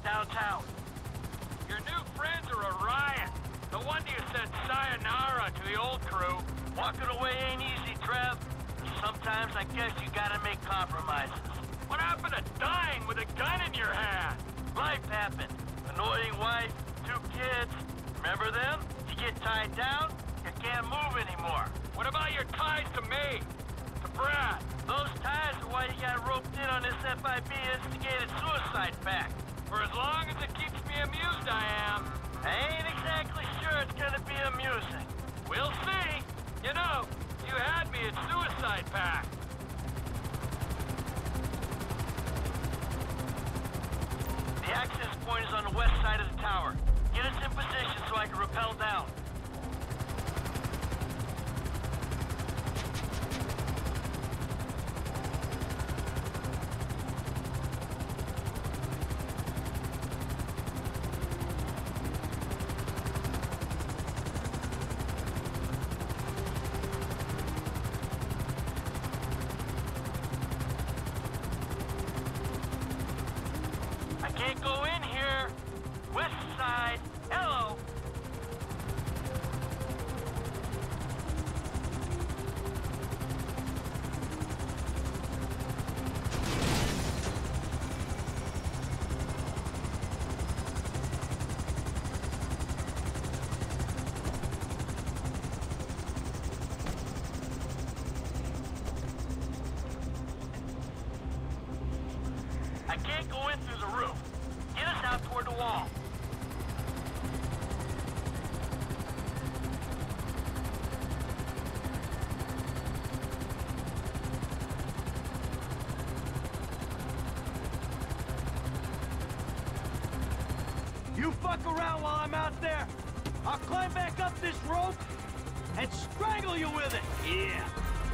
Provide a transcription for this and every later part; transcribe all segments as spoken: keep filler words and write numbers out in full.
downtown. Your new friends are a riot. No wonder you said sayonara to the old crew. Walking away ain't easy, Trev. Sometimes I guess you gotta make compromises. What happened to dying with a gun in your hand? Life happened. Annoying wife, two kids. Remember them? You get tied down, you can't move anymore. What about your ties to me? To Brad? Those ties are why you got roped in on this F I B instigated suicide pact. For as long as it keeps me amused, I am. I ain't exactly sure it's gonna be amusing. We'll see. You know, you had me at suicide pact. The access point is on the west side of the tower. Get us in position so I can rappel down. Can't go in here. West side. Hello. I can't go in through the roof. Get us out toward the wall. You fuck around while I'm out there. I'll climb back up this rope and strangle you with it. Yeah.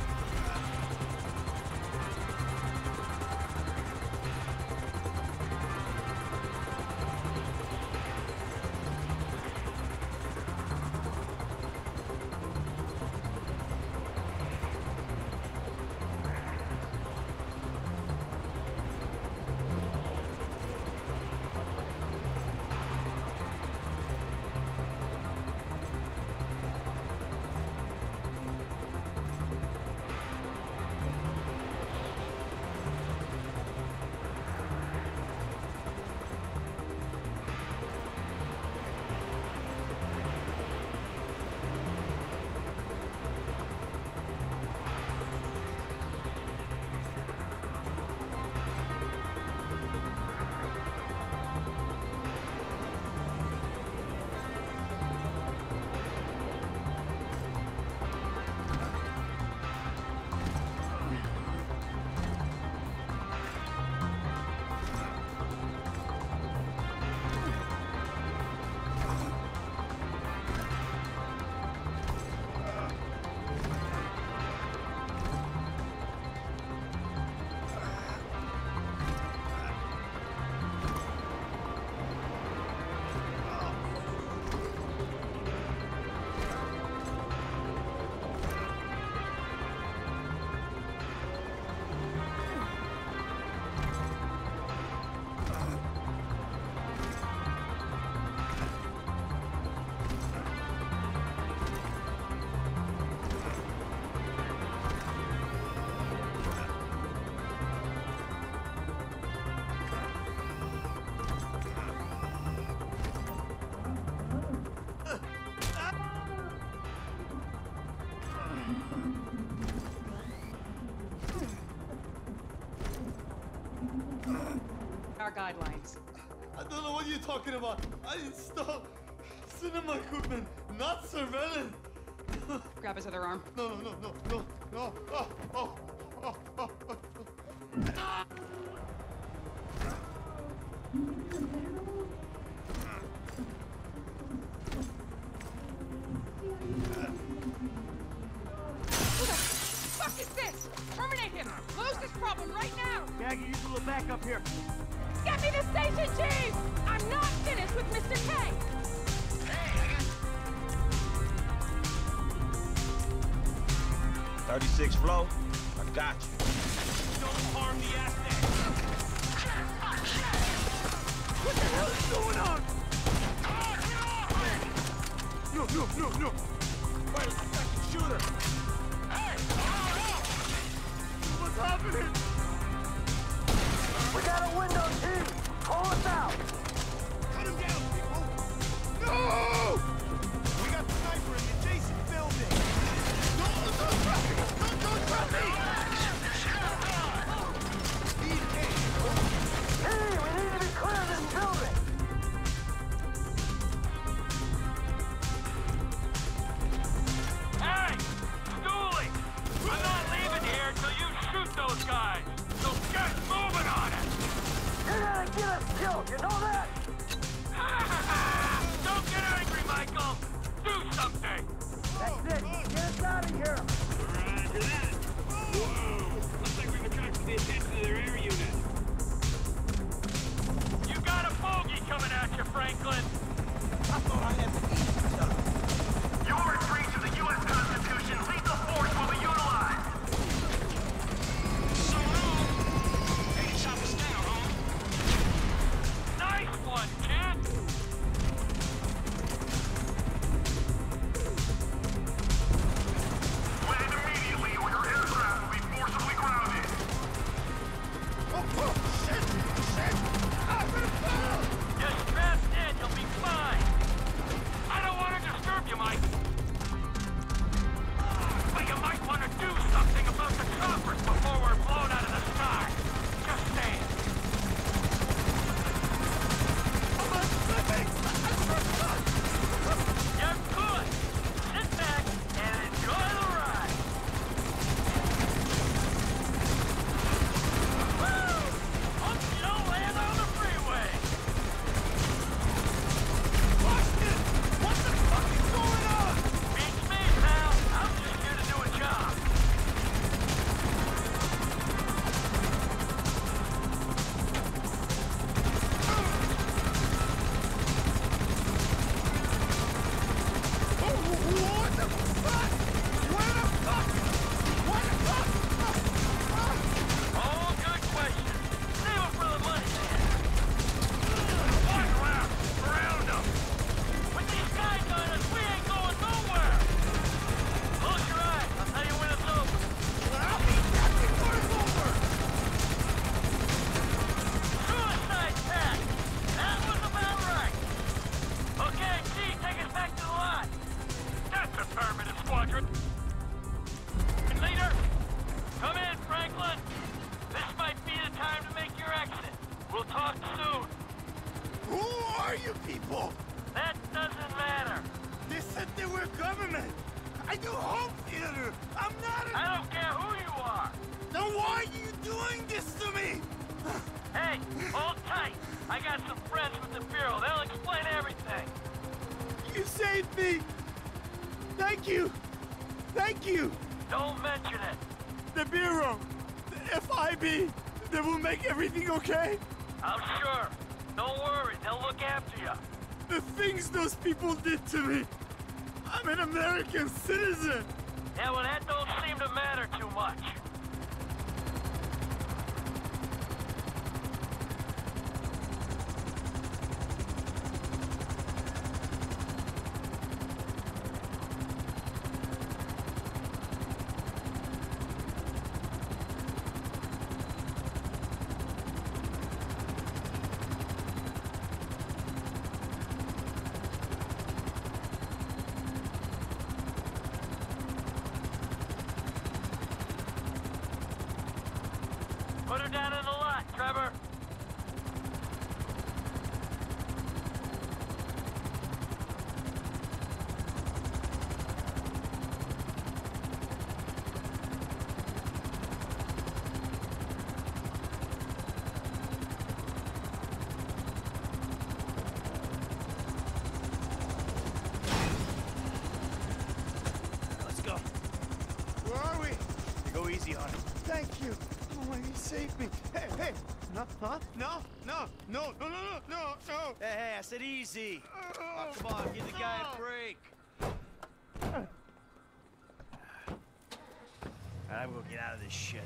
Our guidelines. I don't know what you're talking about. I installed cinema equipment, not surveillance. Grab his other arm. No, no, no, no, no, no. Oh, oh, oh, oh, oh. Who the fuck is this? Terminate him! Close this problem right now! Maggie, use a little backup here. Get me the station chief! I'm not finished with Mister K! thirty-six flow, I got you. Don't harm the asset. What the hell? fuck's going on? No, no, no, no. Where's the second shooter? Hey! What's happening? We got a window, team! Pull us out! Cut him down, people! No! We got the sniper in the adjacent building! No, don't trap me! Don't, don't trap me! Speed came, Hey, we need to be clear of this building! Hey! Stooley! I'm not leaving here till you shoot those guys! So get moving on it! You're gonna get us killed, you know that? Don't get angry, Michael! Do something! That's it, get us out of here! Roger that! Whoa! Looks like we've attracted the attention of their air unit. You got a bogey coming at you, Franklin! I thought I had the easy job. You're in breach of the U S Constitution. Lethal force will be utilized. So long. Hey, chop us down, home. Nice one, kid. Land immediately, or your aircraft will be forcibly grounded. Oh, oh, shit! Shit! I'm gonna fall! Just strapped in, you'll be fine. I don't want to disturb you, Mike. But you might want to do something about the choppers before we're blown out of the sky. Just saying. I'm not slipping! I'm not. You're good. Sit back and enjoy the ride. Woo! Hope you don't land on the freeway. Boston! What the fuck is going on? Beats me, pal. I'm just here to do a job. Oh, what the fuck? Where the fuck? What the fuck? All good questions. Save them for the money, man. Walk around. Surround them. With these guys on us, we ain't going nowhere. Close your eyes. I'll tell you when it's over. I'll be back before it's over! Suicide pact. That was about right. Okay, G, take us back to the lot. That's affirmative, squadron. Leader, come in, Franklin. This might be the time to make your exit. We'll talk soon. Who are you people? That doesn't matter. They said they were government. I do home theater. I'm not a... I don't care who you are. Then why are you doing this to me? Hey, hold tight. I got some friends with the Bureau. They'll explain everything. You saved me. Thank you. Thank you. Don't mention it. The Bureau. The F I B. They will make everything okay? I'm sure. Don't worry. They'll look after you. The things those people did to me. I'm an American citizen. Yeah, well, that don't seem to matter too much. Put her down in the lot, Trevor. Let's go. Where are we? Go easy on him. Thank you. Oh, he saved me. Hey, hey. No, huh? No, no, no, no, no, no, no, no. Hey, hey, I said easy. Oh, Oh, come on, give the guy a break. Alright, I'm gonna get out of this shit.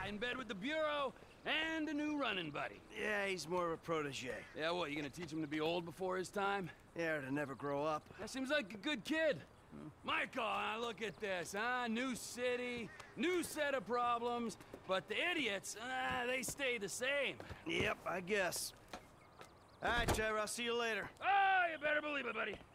in bed with the Bureau, and a new running buddy. Yeah, he's more of a protege. Yeah, what, you gonna teach him to be old before his time? Yeah, to never grow up. That seems like a good kid. Michael, uh, look at this, huh? New city, new set of problems, but the idiots, uh, they stay the same. Yep, I guess. All right, Trevor, I'll see you later. Oh, you better believe it, buddy.